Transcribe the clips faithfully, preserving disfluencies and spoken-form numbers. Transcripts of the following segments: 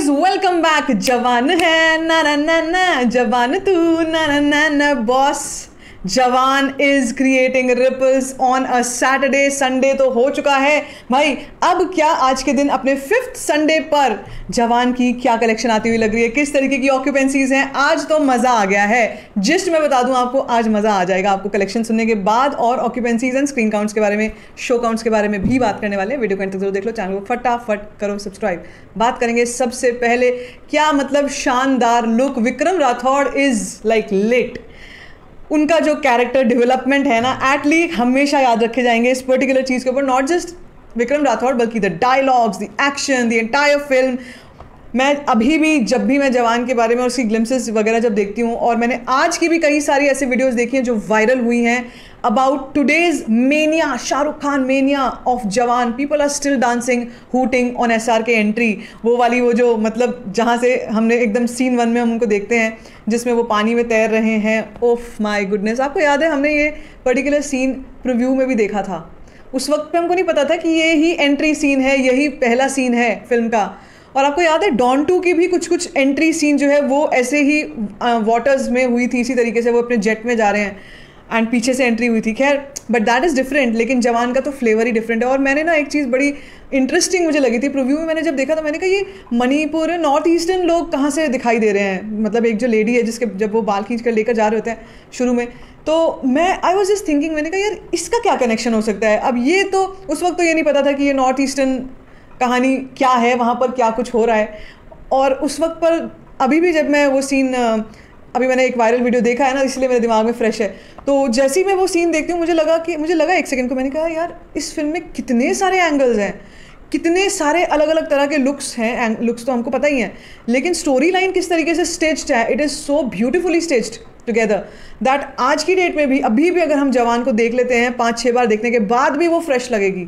Guys welcome back. जवान है ना ना ना ना, जवान तू ना ना ना ना boss. Jawan is creating ripples on a Saturday. Sunday तो हो चुका है भाई, अब क्या आज के दिन अपने फिफ्थ संडे पर जवान की क्या कलेक्शन आती हुई लग रही है, किस तरीके की ऑक्यूपेंसीज हैं। आज तो मज़ा आ गया है। जिस्ट मैं बता दूं आपको, आज मज़ा आ जाएगा आपको कलेक्शन सुनने के बाद। और ऑक्यूपेंसीज एंड स्क्रीन काउंट्स के बारे में, शो काउंट्स के बारे में भी बात करने वाले हैं। वीडियो को अंत तक जरूर देख लो, चैनल को फटाफट करो सब्सक्राइब। बात करेंगे सबसे पहले, क्या मतलब शानदार look, Vikram Rathore is like lit. उनका जो कैरेक्टर डेवलपमेंट है ना, एटलीस्ट हमेशा याद रखे जाएंगे इस पर्टिकुलर चीज़ के ऊपर। नॉट जस्ट विक्रम राठौड़ बल्कि the dialogues, the action, the entire film. मैं अभी भी जब भी मैं जवान के बारे में और उसकी ग्लिम्सेस वगैरह जब देखती हूँ, और मैंने आज की भी कई सारी ऐसी वीडियोस देखी हैं जो वायरल हुई हैं about today's mania, Shahrukh Khan mania of Jawan. People are still dancing, hooting on S R K entry. वो वाली, वो जो मतलब जहाँ से हमने एकदम सीन वन में हम उनको देखते हैं जिसमें वो पानी में तैर रहे हैं। ओफ माई गुडनेस, आपको याद है हमने ये पर्टिकुलर सीन प्रीव्यू में भी देखा था। उस वक्त पे हमको नहीं पता था कि ये ही एंट्री सीन है, यही पहला सीन है फिल्म का। और आपको याद है डॉन टू की भी कुछ कुछ एंट्री सीन जो है वो ऐसे ही वाटर्स में हुई थी, इसी तरीके से वो अपने जेट में जा रहे हैं एंड पीछे से एंट्री हुई थी। खैर, बट दैट इज़ डिफरेंट। लेकिन जवान का तो फ्लेवर ही डिफरेंट है। और मैंने ना एक चीज़ बड़ी इंटरेस्टिंग मुझे लगी थी प्रीव्यू में, मैंने जब देखा तो मैंने कहा ये मणिपुर, नॉर्थ ईस्टर्न लोग कहाँ से दिखाई दे रहे हैं। मतलब एक जो लेडी है जिसके जब वो बाल खींच कर लेकर जा रहे होते हैं शुरू में, तो मैं आई वॉज जस्ट थिंकिंग, मैंने कहा यार इसका क्या कनेक्शन हो सकता है। अब ये तो उस वक्त तो ये नहीं पता था कि ये नॉर्थ ईस्टर्न कहानी क्या है, वहाँ पर क्या कुछ हो रहा है। और उस वक्त पर अभी भी जब मैं वो सीन, अभी मैंने एक वायरल वीडियो देखा है ना, इसलिए मेरे दिमाग में फ्रेश है। तो जैसे ही मैं वो सीन देखती हूँ, मुझे लगा कि मुझे लगा एक सेकंड को, मैंने कहा यार इस फिल्म में कितने सारे एंगल्स हैं, कितने सारे अलग अलग तरह के लुक्स हैं। लुक्स तो हमको पता ही हैं, लेकिन स्टोरी लाइन किस तरीके से स्टेज्ड है, it is so beautifully staged together that आज की डेट में भी, अभी भी अगर हम जवान को देख लेते हैं पाँच छः बार देखने के बाद भी वो फ्रेश लगेगी,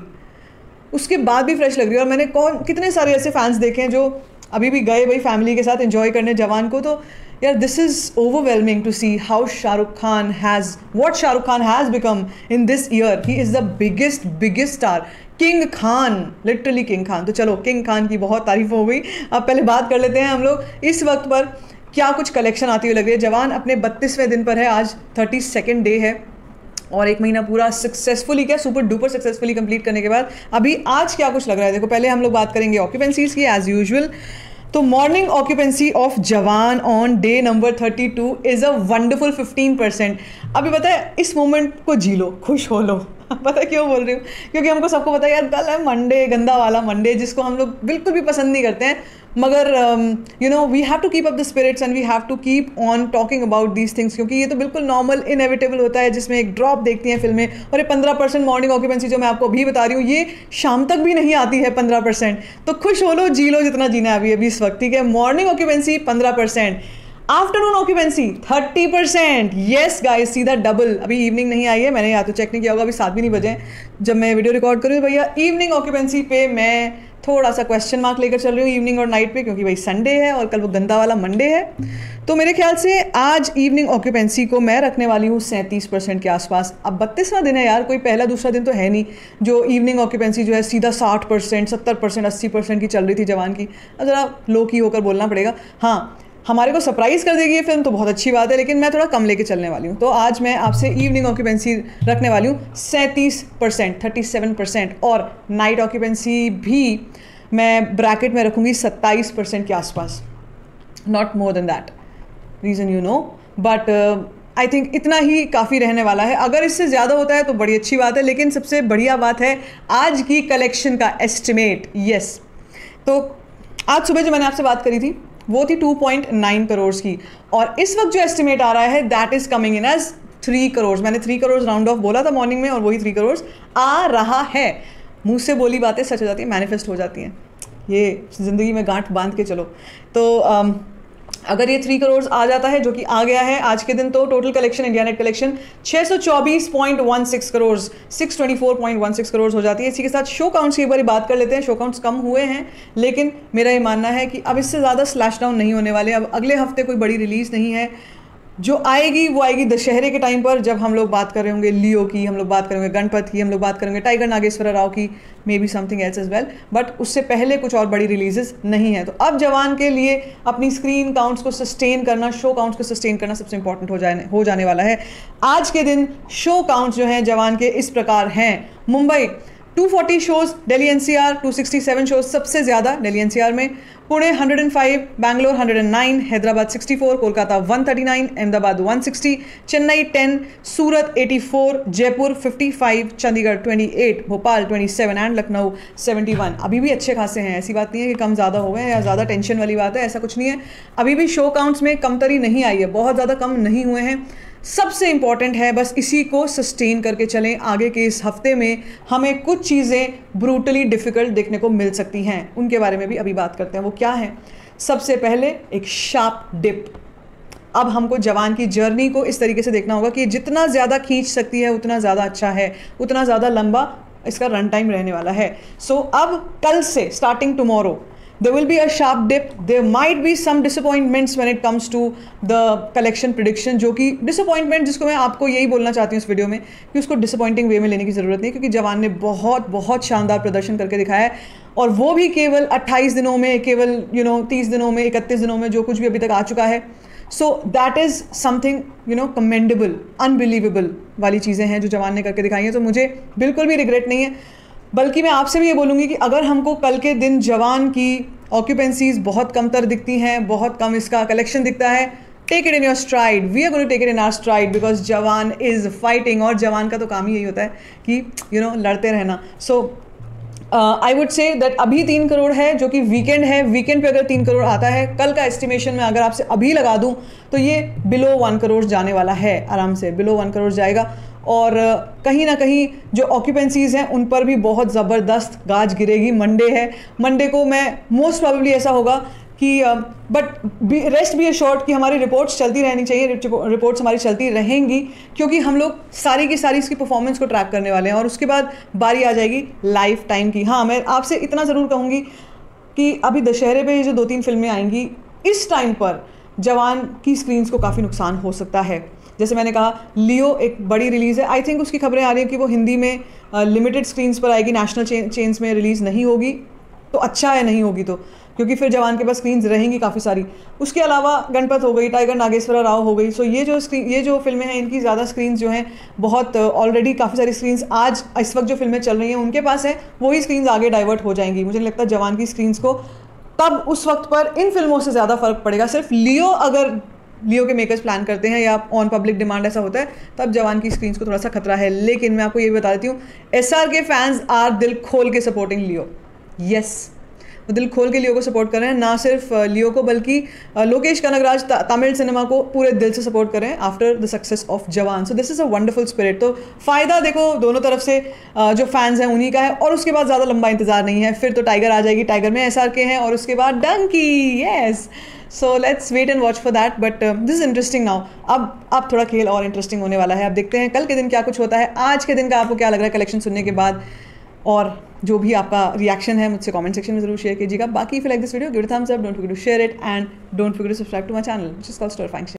उसके बाद भी फ्रेश लग रही है। और मैंने कौन कितने सारे ऐसे फैंस देखे हैं जो अभी भी गए भाई फैमिली के साथ एंजॉय करने जवान को। तो यार this is overwhelming to see how Shahrukh Khan has, what Shahrukh Khan has become in this year. He is the biggest biggest star, king Khan, literally king Khan. तो चलो, किंग खान की बहुत तारीफ हो गई, अब पहले बात कर लेते हैं हम लोग इस वक्त पर क्या कुछ कलेक्शन आती हुई लग रही है। जवान अपने बत्तीसवें दिन पर है, आज थर्टी सेकेंड डे है, और एक महीना पूरा सक्सेसफुली, क्या सुपर डुपर सक्सेसफुली कंप्लीट करने के बाद अभी आज क्या कुछ लग रहा है। देखो, पहले हम लोग बात करेंगे ऑक्यूपेंसीज की एज यूजुअल। तो morning occupancy of Jawan on day number thirty two is a wonderful fifteen percent. अभी पता है, इस मोमेंट को जी लो, खुश हो लो। पता है क्यों बोल रही हूँ? क्योंकि हमको सबको पता है यार कल है मंडे, गंदा वाला मंडे जिसको हम लोग बिल्कुल भी पसंद नहीं करते हैं। मगर you know we have to keep up the spirits and we have to keep on talking about these things, क्योंकि ये तो बिल्कुल नॉर्मल इनएविटेबल होता है जिसमें एक ड्रॉप देखती हैं फिल्में। और ये पंद्रह परसेंट मॉर्निंग ऑक्यूपेंसी जो मैं आपको अभी बता रही हूँ, ये शाम तक भी नहीं आती है पंद्रह परसेंट। तो खुश हो लो, जी लो जितना जीना है अभी अभी इस वक्त, ठीक है। मॉर्निंग ऑक्यूपेंसी पंद्रह percent, afternoon occupancy thirty percent. Yes guys, सीधा डबल। अभी इवनिंग नहीं आई है, मैंने या तो चेक नहीं किया होगा, अभी सात भी नहीं बजे जब मैं वीडियो रिकॉर्ड करूँ। भैया इवनिंग ऑक्यूपेंसी पे मैं थोड़ा सा क्वेश्चन मार्क लेकर चल रही हूँ, इवनिंग और नाइट पे, क्योंकि भाई संडे है और कल वो गंदा वाला मंडे है। तो मेरे ख्याल से आज इवनिंग ऑक्यूपेंसी को मैं रखने वाली हूँ सैंतीस परसेंट के आसपास। अब बत्तीसवां दिन है यार, कोई पहला दूसरा दिन तो है नहीं जो इवनिंग ऑक्यूपेंसी जो है सीधा साठ परसेंट सत्तर परसेंट अस्सी परसेंट की चल रही थी जवान की। अब ज़रा लो की होकर बोलना पड़ेगा। हाँ, हमारे को सरप्राइज़ कर देगी ये फिल्म तो बहुत अच्छी बात है, लेकिन मैं थोड़ा कम लेके चलने वाली हूँ। तो आज मैं आपसे इवनिंग ऑक्यूपेंसी रखने वाली हूँ सैंतीस परसेंट, थर्टी सेवन परसेंट, और नाइट ऑक्यूपेंसी भी मैं ब्रैकेट में रखूँगी सत्ताईस परसेंट के आसपास, not more than that, reason you know. But I think इतना ही काफ़ी रहने वाला है। अगर इससे ज़्यादा होता है तो बड़ी अच्छी बात है, लेकिन सबसे बढ़िया बात है आज की कलेक्शन का एस्टिमेट। यस, तो आज सुबह जो मैंने आपसे बात करी थी वो थी टू पॉइंट नाइन करोड़ की, और इस वक्त जो एस्टिमेट आ रहा है that is coming in as three crore. मैंने थ्री करोड़ राउंड ऑफ बोला था मॉर्निंग में, और वही थ्री करोड़ आ रहा है। मुँह से बोली बातें सच हो जाती हैं, मैनिफेस्ट हो जाती हैं, ये ज़िंदगी में गांठ बांध के चलो। तो um, अगर ये थ्री करोड़ आ जाता है, जो कि आ गया है आज के दिन, तो total collection, India net collection छः सौ चौबीस point one six crore, six twenty four point one six crore हो जाती है। इसी के साथ शो काउंट्स की एक बार बात कर लेते हैं। शो काउंट्स कम हुए हैं, लेकिन मेरा ये मानना है कि अब इससे ज़्यादा स्लैश डाउन नहीं होने वाले। अब अगले हफ्ते कोई बड़ी रिलीज़ नहीं है, जो आएगी वो आएगी दशहरे के टाइम पर, जब हम लोग बात कर रहे होंगे लियो की, हम लोग बात करेंगे गणपत की, हम लोग बात करेंगे टाइगर नागेश्वर राव की, maybe something else as well, but उससे पहले कुछ और बड़ी रिलीजेस नहीं है। तो अब जवान के लिए अपनी स्क्रीन काउंट्स को सस्टेन करना, शो काउंट्स को सस्टेन करना सबसे इंपॉर्टेंट हो जाने हो जाने वाला है। आज के दिन शो काउंट्स जो हैं जवान के इस प्रकार हैं। Mumbai two forty shows, Delhi NCR two sixty seven shows सबसे ज़्यादा दिल्ली एनसीआर में, Pune one hundred five, Bangalore one hundred nine, Hyderabad sixty four, Kolkata one thirty nine, Ahmedabad one sixty, Chennai ten, Surat eighty four, Jaipur fifty five, Chandigarh twenty eight, Bhopal twenty seven and Lucknow seventy one. अभी भी अच्छे खासे हैं, ऐसी बात नहीं है कि कम ज़्यादा हो गए या ज़्यादा टेंशन वाली बात है, ऐसा कुछ नहीं है। अभी भी शो काउंट्स में कमतरी नहीं आई है, बहुत ज़्यादा कम नहीं हुए हैं। सबसे इंपॉर्टेंट है बस इसी को सस्टेन करके चलें। आगे के इस हफ्ते में हमें कुछ चीज़ें ब्रूटली डिफ़िकल्ट देखने को मिल सकती हैं, उनके बारे में भी अभी बात करते हैं। वो क्या है? सबसे पहले एक शार्प डिप। अब हमको जवान की जर्नी को इस तरीके से देखना होगा कि जितना ज़्यादा खींच सकती है उतना ज़्यादा अच्छा है, उतना ज़्यादा लंबा इसका रन टाइम रहने वाला है। सो so, अब कल से starting tomorrow there will be a sharp dip, there might be some disappointments when it comes to the collection prediction, जो कि disappointment जिसको मैं आपको यही बोलना चाहती हूँ इस वीडियो में कि उसको disappointing वे में लेने की ज़रूरत नहीं, क्योंकि जवान ने बहुत बहुत शानदार प्रदर्शन करके दिखाया है, और वो भी केवल अट्ठाईस दिनों में, केवल यू नो तीस दिनों में, इकतीस दिनों में, जो कुछ भी अभी तक आ चुका है। So that is something you know commendable, unbelievable वाली चीज़ें हैं जो जवान ने करके दिखाई हैं। तो मुझे बिल्कुल भी रिग्रेट नहीं है, बल्कि मैं आपसे भी ये बोलूँगी कि अगर हमको कल के दिन जवान की ऑक्यूपेंसीज बहुत कमतर दिखती हैं, बहुत कम इसका कलेक्शन दिखता है, take it in your stride, we are going to take it in our stride, because Jawan is fighting, और जवान का तो काम ही यही होता है कि यू नो लड़ते रहना। सो आई वुड से दैट अभी तीन करोड़ है, जो कि वीकेंड है, वीकेंड पे अगर तीन करोड़ आता है, कल का एस्टिमेशन में अगर आपसे अभी लगा दूं तो ये बिलो वन करोड़ जाने वाला है, आराम से बिलो वन करोड़ जाएगा। और कहीं ना कहीं जो ऑक्यूपेंसीज़ हैं उन पर भी बहुत ज़बरदस्त गाज गिरेगी। मंडे है, मंडे को मैं मोस्ट प्रॉबेबली ऐसा होगा कि बट रेस्ट बी एश्योर्ड कि हमारी रिपोर्ट्स चलती रहनी चाहिए, रिपोर्ट्स हमारी चलती रहेंगी, क्योंकि हम लोग सारी की सारी इसकी परफॉर्मेंस को ट्रैक करने वाले हैं, और उसके बाद बारी आ जाएगी लाइफ टाइम की। हाँ, मैं आपसे इतना ज़रूर कहूँगी कि अभी दशहरे पे ये जो दो तीन फिल्में आएंगी, इस टाइम पर जवान की स्क्रीन्स को काफ़ी नुकसान हो सकता है। जैसे मैंने कहा, लियो एक बड़ी रिलीज़ है, आई थिंक उसकी खबरें आ रही हैं कि वो हिंदी में लिमिटेड स्क्रीन्स पर आएगी, नेशनल चे, चेन्स में रिलीज़ नहीं होगी। तो अच्छा है नहीं होगी तो, क्योंकि फिर जवान के पास स्क्रीन्स रहेंगी काफ़ी सारी। उसके अलावा गणपत हो गई, टाइगर नागेश्वर राव हो गई। सो ये जो स्क्रीन ये जो फिल्में हैं इनकी ज़्यादा स्क्रीन्स जो हैं बहुत ऑलरेडी काफ़ी सारी स्क्रीन्स आज इस वक्त जो फिल्में चल रही हैं उनके पास है, वही स्क्रीन्स आगे डाइवर्ट हो जाएंगी। मुझे नहीं लगता जवान की स्क्रीन्स को तब उस वक्त पर इन फिल्मों से ज़्यादा फ़र्क पड़ेगा। सिर्फ लियो, अगर लियो के मेकर्स प्लान करते हैं या ऑन पब्लिक डिमांड ऐसा होता है, तब जवान की स्क्रीन्स को थोड़ा सा खतरा है। लेकिन मैं आपको ये भी बता देती हूँ, एसआर के फैंस आर दिल खोल के सपोर्टिंग लियो। यस, वो दिल खोल के लियो को सपोर्ट कर रहे हैं, ना सिर्फ लियो को बल्कि लोकेश कनगराज तमिल सिनेमा को पूरे दिल से सपोर्ट कर रहे हैं after the success of Jawan. So this is a wonderful spirit. तो फ़ायदा देखो दोनों तरफ से जो फैंस हैं उन्हीं का है, और उसके बाद ज़्यादा लंबा इंतजार नहीं है, फिर तो टाइगर आ जाएगी, टाइगर में एसआर के हैं, और उसके बाद Dunki. Yes, so let's wait and watch for that, but this is interesting now. अब अब थोड़ा खेल और इंटरेस्टिंग होने वाला है। अब देखते हैं कल के दिन क्या कुछ होता है। आज के दिन का आपको क्या लग रहा है कलेक्शन सुनने के बाद, और जो भी आपका रिएक्शन है मुझसे कमेंट सेक्शन में जरूर शेयर कीजिएगा। बाकी if you like this video, give it a thumbs up, don't forget to share it, and don't forget to subscribe to my channel which is called स्टोरीफाइंग।